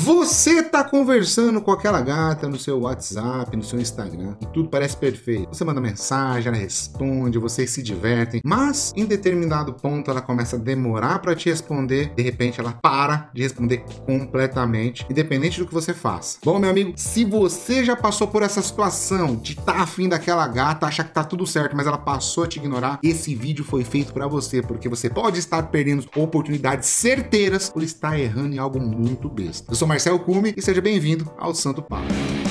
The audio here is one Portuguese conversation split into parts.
Você tá conversando com aquela gata no seu WhatsApp, no seu Instagram, e tudo parece perfeito. Você manda mensagem, ela responde, vocês se divertem, mas em determinado ponto ela começa a demorar para te responder, de repente ela para de responder completamente, independente do que você faça. Bom, meu amigo, se você já passou por essa situação de tá afim daquela gata, achar que tá tudo certo, mas ela passou a te ignorar, esse vídeo foi feito para você, porque você pode estar perdendo oportunidades certeiras por estar errando em algo muito besta. Eu sou Marcel Cume e seja bem-vindo ao Santo Papo.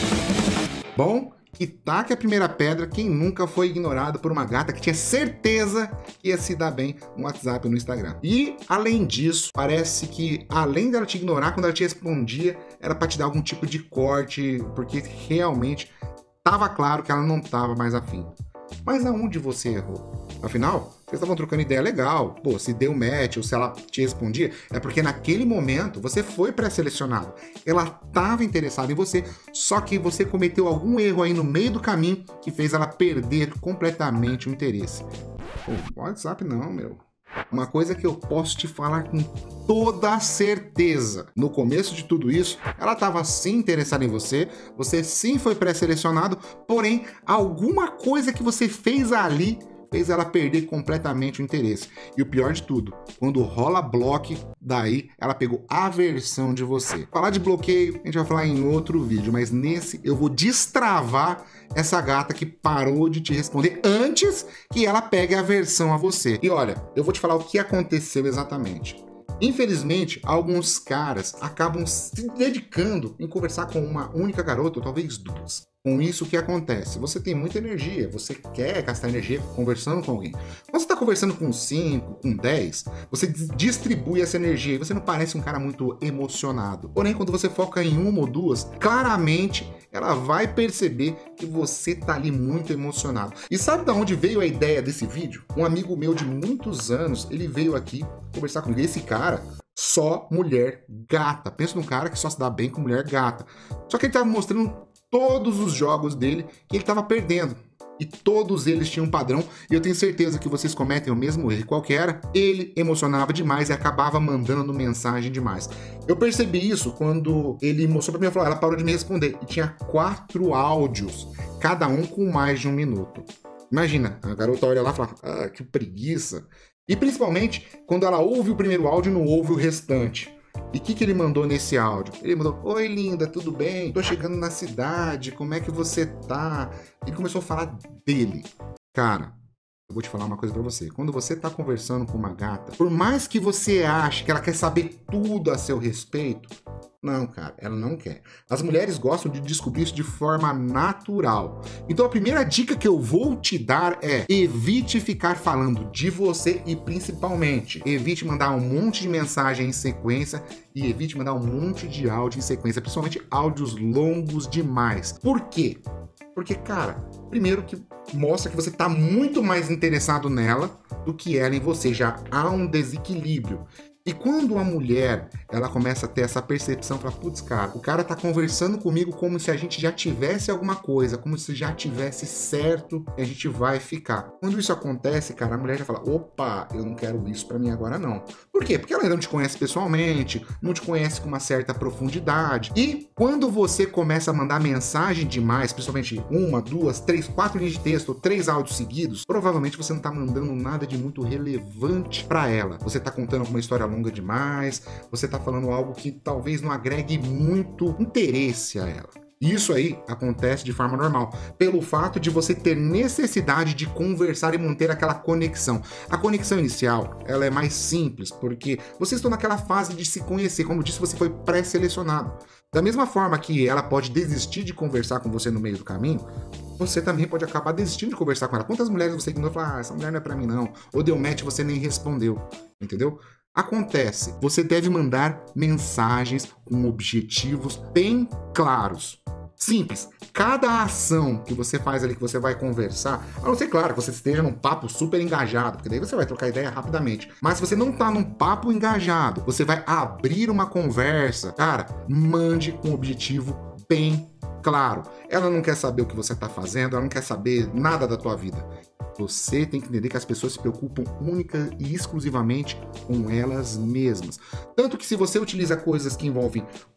Bom, que taque a primeira pedra quem nunca foi ignorado por uma gata que tinha certeza que ia se dar bem no WhatsApp ou no Instagram. E, além disso, parece que, além dela te ignorar, quando ela te respondia, era para te dar algum tipo de corte, porque realmente estava claro que ela não estava mais afim. Mas aonde você errou? Afinal, vocês estavam trocando ideia legal. Pô, se deu match ou se ela te respondia, é porque naquele momento você foi pré-selecionado. Ela estava interessada em você, só que você cometeu algum erro aí no meio do caminho que fez ela perder completamente o interesse. Pô, WhatsApp não, meu. Uma coisa que eu posso te falar com toda certeza, no começo de tudo isso, ela estava sim interessada em você, você sim foi pré-selecionado, porém, alguma coisa que você fez ali fez ela perder completamente o interesse. E o pior de tudo, quando rola bloco, daí ela pegou aversão de você. Falar de bloqueio, a gente vai falar em outro vídeo, mas nesse eu vou destravar essa gata que parou de te responder antes que ela pegue aversão a você. E olha, eu vou te falar o que aconteceu exatamente. Infelizmente, alguns caras acabam se dedicando em conversar com uma única garota, ou talvez duas. Com isso, o que acontece? Você tem muita energia, você quer gastar energia conversando com alguém. Quando você está conversando com 5, com 10, você distribui essa energia e você não parece um cara muito emocionado. Porém, quando você foca em uma ou duas, claramente ela vai perceber que você tá ali muito emocionado. E sabe de onde veio a ideia desse vídeo? Um amigo meu de muitos anos, ele veio aqui conversar comigo. Esse cara, só mulher gata. Pensa num cara que só se dá bem com mulher gata. Só que ele tava mostrando todos os jogos dele que ele tava perdendo. E todos eles tinham um padrão, e eu tenho certeza que vocês cometem o mesmo erro. Qual que era? Ele emocionava demais e acabava mandando mensagem demais. Eu percebi isso quando ele mostrou pra mim e falou, ela parou de me responder. E tinha 4 áudios, cada um com mais de 1 minuto. Imagina, a garota olha lá e fala, ah, que preguiça. E principalmente, quando ela ouve o primeiro áudio, não ouve o restante. E o que ele mandou nesse áudio? Ele mandou, oi linda, tudo bem? Tô chegando na cidade, como é que você tá? Ele começou a falar dele. Cara, eu vou te falar uma coisa pra você. Quando você tá conversando com uma gata, por mais que você ache que ela quer saber tudo a seu respeito, não, cara, ela não quer. As mulheres gostam de descobrir isso de forma natural. Então a primeira dica que eu vou te dar é evite ficar falando de você e principalmente evite mandar um monte de mensagem em sequência e evite mandar um monte de áudio em sequência, principalmente áudios longos demais. Por quê? Porque, cara, primeiro que mostra que você tá muito mais interessado nela do que ela em você. Já há um desequilíbrio. E quando a mulher, ela começa a ter essa percepção, fala, putz, cara, o cara tá conversando comigo como se a gente já tivesse alguma coisa, como se já tivesse certo e a gente vai ficar. Quando isso acontece, cara, a mulher já fala, opa, eu não quero isso pra mim agora não. Por quê? Porque ela ainda não te conhece pessoalmente, não te conhece com uma certa profundidade. E quando você começa a mandar mensagem demais, principalmente 1, 2, 3, 4 linhas de texto, ou 3 áudios seguidos, provavelmente você não tá mandando nada de muito relevante pra ela. Você tá contando alguma história longa demais, você tá falando algo que talvez não agregue muito interesse a ela. Isso aí acontece de forma normal, pelo fato de você ter necessidade de conversar e manter aquela conexão. A conexão inicial, ela é mais simples, porque vocês estão naquela fase de se conhecer, como eu disse, você foi pré-selecionado. Da mesma forma que ela pode desistir de conversar com você no meio do caminho, você também pode acabar desistindo de conversar com ela. Quantas mulheres você ignorou e fala, essa mulher não é pra mim não, ou deu match e você nem respondeu, entendeu? Acontece, você deve mandar mensagens com objetivos bem claros. Simples, cada ação que você faz ali, que você vai conversar, a não ser, claro, que você esteja num papo super engajado, porque daí você vai trocar ideia rapidamente. Mas se você não tá num papo engajado, você vai abrir uma conversa, cara, mande com um objetivo bem claro. Ela não quer saber o que você tá fazendo, ela não quer saber nada da tua vida. Você tem que entender que as pessoas se preocupam única e exclusivamente com elas mesmas. Tanto que se você utiliza coisas que envolvem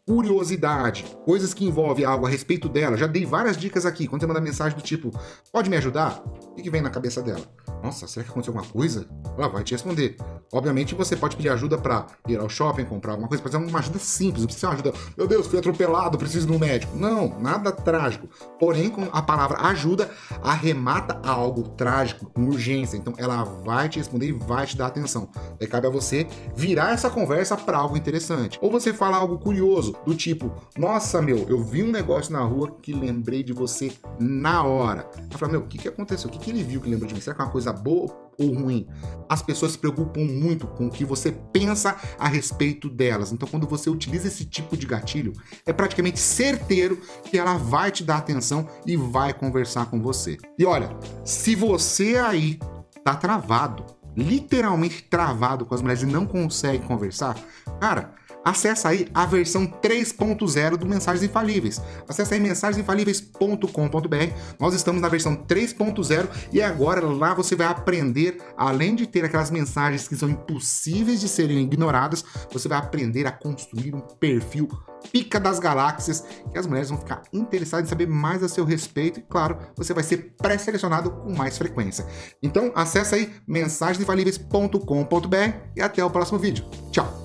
curiosidade, coisas que envolvem algo a respeito dela. Já dei várias dicas aqui. Quando você manda mensagem do tipo, pode me ajudar? O que vem na cabeça dela? Nossa, será que aconteceu alguma coisa? Ela vai te responder. Obviamente você pode pedir ajuda para ir ao shopping, comprar alguma coisa, pode ser uma ajuda simples, não precisa ser uma ajuda, meu Deus, fui atropelado, preciso de um médico. Não, nada trágico. Porém, com a palavra ajuda, arremata a algo trágico, com urgência. Então ela vai te responder e vai te dar atenção. Aí cabe a você virar essa conversa para algo interessante. Ou você fala algo curioso, do tipo, nossa, meu, eu vi um negócio na rua que lembrei de você na hora. Ela fala, meu, o que aconteceu? O que ele viu que lembrou de mim? Será que é uma coisa boa ou ruim? As pessoas se preocupam muito com o que você pensa a respeito delas. Então, quando você utiliza esse tipo de gatilho, é praticamente certeiro que ela vai te dar atenção e vai conversar com você. E olha, se você aí tá travado, literalmente travado com as mulheres e não consegue conversar, cara, acessa aí a versão 3.0 do Mensagens Infalíveis. Acessa aí mensagensinfalíveis.com.br. Nós estamos na versão 3.0 e agora lá você vai aprender, além de ter aquelas mensagens que são impossíveis de serem ignoradas, você vai aprender a construir um perfil pica das galáxias, que as mulheres vão ficar interessadas em saber mais a seu respeito e, claro, você vai ser pré-selecionado com mais frequência. Então, acessa aí mensagensinfalíveis.com.br e até o próximo vídeo. Tchau!